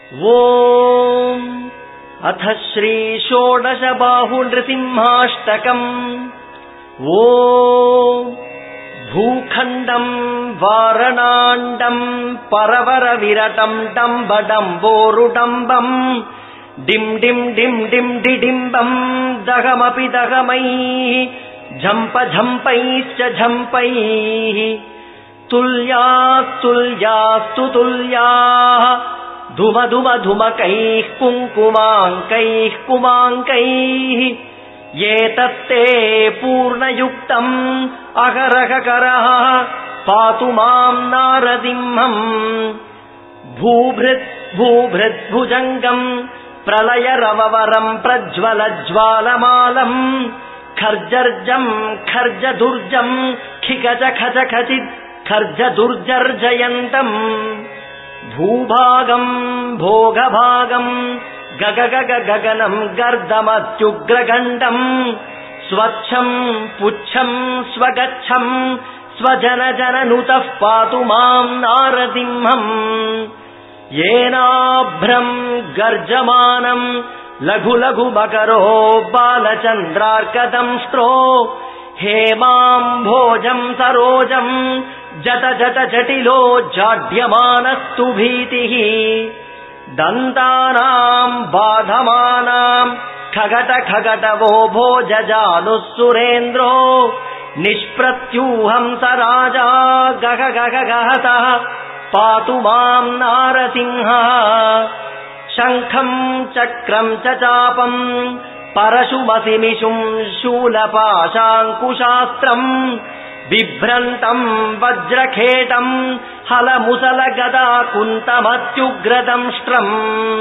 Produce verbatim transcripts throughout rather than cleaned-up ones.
ॐ अथ श्री षोडश बाहु नृसिंहाष्टकम्। ॐ भूखण्डम् वारणाण्डम् परवर विरटम् डम्बडम्बोरुडम्बम् डिम् डिम् डिम् डिम् डिडिम्बम् दहमपि दहमैः झम्प झम्पैश्च झम्पैः तुल्यास्तुल्यास्तु तुल्याः धुम धुम धुमकैः कुङ्कुमाङ्कैः कुमाङ्कैः एतत्ते पूर्णयुक्तम् अहरहकरः पातु माम् नारसिंहम्। भूभृत् भूभृत् भुजङ्गम् प्रलयरववरम् प्रज्वलज्वालमालम् खर्जर्जम् खर्जदुर्जम् खिगज खच खचित् खर्जदुर्जर्जयन्तम्। भूभागम् भोगभागम् गगगग गगनम् गर्दमत्युग्रगण्डम् स्वच्छम् पुच्छम् स्वगच्छम् स्वजनजननुतः पातु माम् नारसिंहम्। येनाभ्रम् गर्जमानम् लघु लघु मकरो बालचन्द्रार्कदंष्ट्रो हेमाम्भोजम् सरोजम् जट जट जटिलो जाड्यमानस्तु भीतिः। दन्तानाम् बाधमानाम् खगट खगटवो भोजजानुः सुरेन्द्रो निष्प्रत्यूहम् स राजा गह गह गहतः पातु माम् नारसिंहः। शङ्खम् चक्रम् च चापम् परशुमसिमिषुम् शूलपाशाङ्कुशास्त्रम् बिभ्रन्तम् वज्रखेटम् हलमुसलगदा कुन्तमत्युग्रदंष्ट्रम्।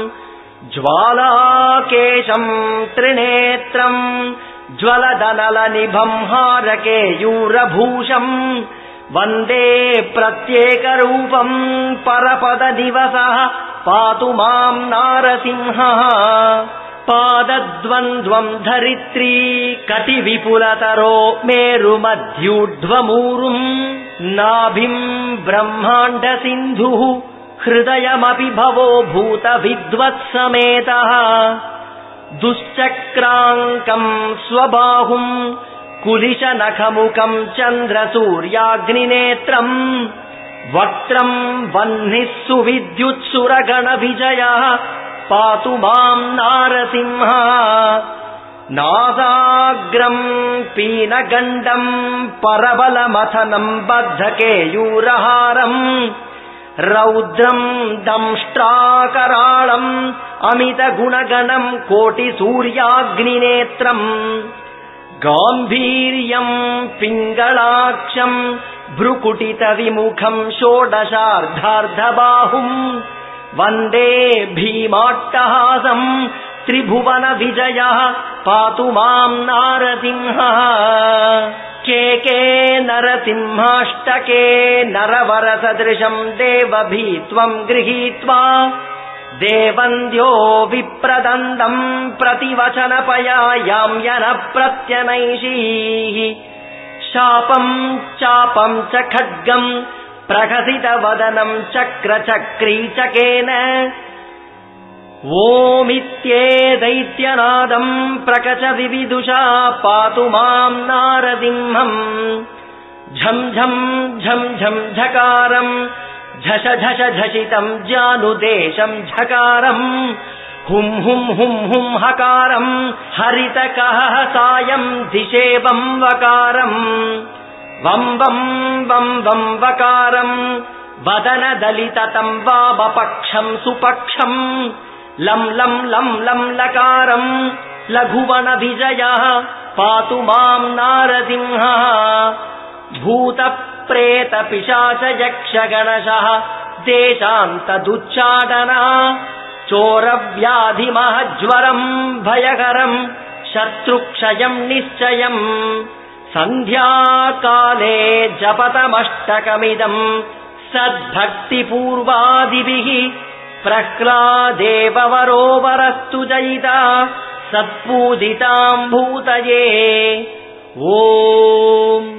ज्वालाकेशम् त्रिनेत्रम् ज्वलदनलनिभम् हारकेयूरभूषम् वन्दे प्रत्येकरूपम् परपददिवसः पातु माम् नारसिंहः। पादद्वन्द्वम् धरित्री कटिविपुलतरो मेरुमध्यूढ्वमूरुम् नाभिम् ब्रह्माण्डसिन्धुः हृदयमपि भवो भूतविद्वत्समेतः। दुश्चक्राङ्कम् स्वबाहुम् कुलिशनखमुखम् चन्द्रसूर्याग्निनेत्रम् वक्त्रम् वह्निः सुविद्युत्सुरगणविजयः पातु माम् नारसिंहः। नासाग्रम् पीनगण्डम् परबलमथनम् बद्धकेयूरहारम् रौद्रम् दंष्ट्राकराळम् अमितगुणगणम् कोटिसूर्याग्निनेत्रम् गाम्भीर्यम् पिङ्गलाक्षम् भ्रुकुटितविमुखम् षोडशार्धार्धबाहुम् वन्दे भीमाट्टहासम् त्रिभुवनविजयः पातु माम् नारसिंहः। केके नरसिंहाष्टके नरवरसदृशम् देवभीत्वम् गृहीत्वा देवन्द्यो विप्रदन्दम् प्रतिवचनपयायाम् यनप्रत्यनैषीः। शापम् चापम् च खड्गम् प्रहसितवदनम् चक्रचक्रीचकेन ओमित्येदैत्यनादम् प्रकच विविदुषा पातु माम् नारसिंहम्। झम् झम् झम् झम् झकारम् झष झष झषितम् जानुदेशम् झकारम् हुम् हुम् हुम् हुम् हकारम् हरितकः सायम् दिशेवम् वकारम् वम् वम् वम् वम् वकारम् वदनदलिततम् वामपक्षम् सुपक्षम् लम् लम् लम् लम् लकारम् लघुवनविजयः पातु माम् नारसिंहः। भूतप्रेतपिशाच यक्षगणशः देशान्तदुच्चाटना चोरव्याधिमहज्वरम् भयकरम् शत्रुक्षयम् निश्चयम्। सन्ध्याकाले जपतमष्टकमिदम् सद्भक्तिपूर्वादिभिः प्रह्लादेववरो वरस्तु जयिता सत्पूजिताम् भूतये। ॐ